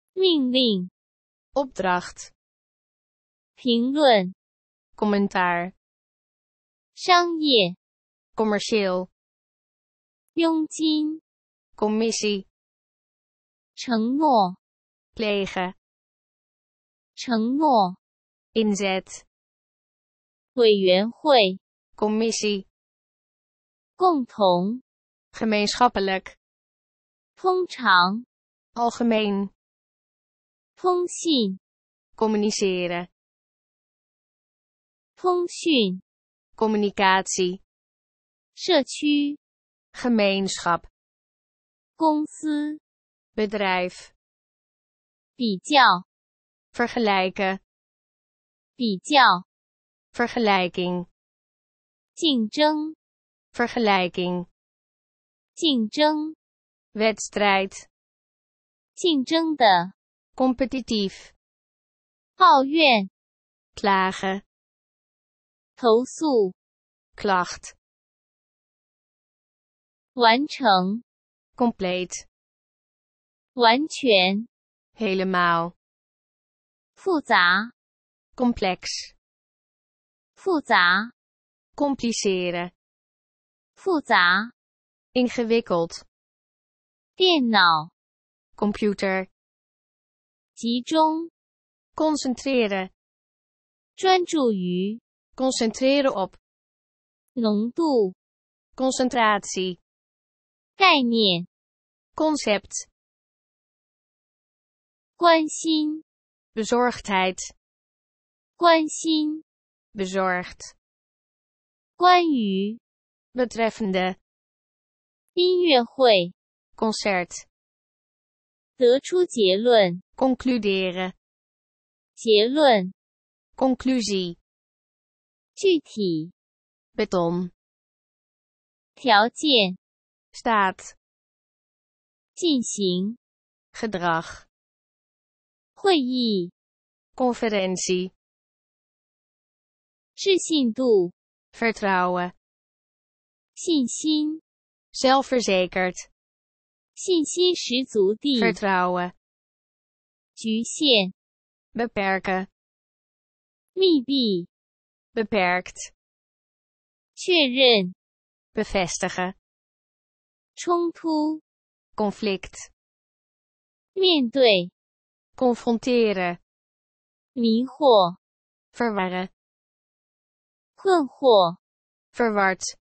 命令 opdracht, 评论 commentaar, 商业 commercieel, 佣金 commissie, 承诺 plegen, 承诺 inzet, 委员会 commissie, 共同 gemeenschappelijk, 通常 algemeen, 通信 communiceren, 通讯 communicatie, 社区 gemeenschap, 公司 bedrijf, 比较 vergelijken, 比较 vergelijking, 竞争 vergelijking, 竞争 wedstrijd, 竞争的 competitief, 抱怨 klagen, 投诉 klacht, 完成 compleet, 完全 helemaal, 复杂 complex, 复杂 compliceren, 复杂 ingewikkeld, 电脑 computer, 集中 concentreren, 专注于 concentreren op, 浓度 concentratie, 概念 concept, 关心 bezorgdheid, 关心 bezorgd, 关于 betreffende, 音乐会 concert, 得出结论 concluderen, 结论 conclusie, 具体 beton, 条件 staat, 进行 gedrag, 会议 conferentie, 置信度 vertrouwen, 信心 zelfverzekerd, 信心十足地 vertrouwen, 局限 beperken, 密闭 beperkt, 确认 bevestigen, 冲突 conflict, 面对 confronteren, 迷惑 verwarren, 困惑 verward,